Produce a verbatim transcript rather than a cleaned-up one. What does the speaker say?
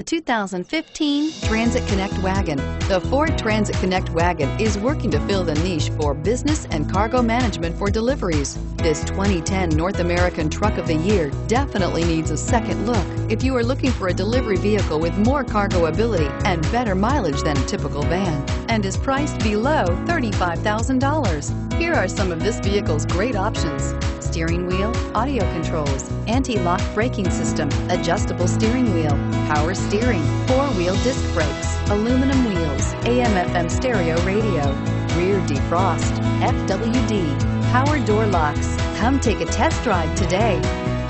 The two thousand fifteen Transit Connect Wagon. The Ford Transit Connect Wagon is working to fill the niche for business and cargo management for deliveries. This twenty ten North American Truck of the Year definitely needs a second look if you are looking for a delivery vehicle with more cargo ability and better mileage than a typical van, and is priced below thirty-five thousand dollars. Here are some of this vehicle's great options: steering wheel audio controls, anti-lock braking system, adjustable steering wheel, power steering, four-wheel disc brakes, aluminum wheels, A M F M stereo radio, rear defrost, F W D, power door locks. Come take a test drive today.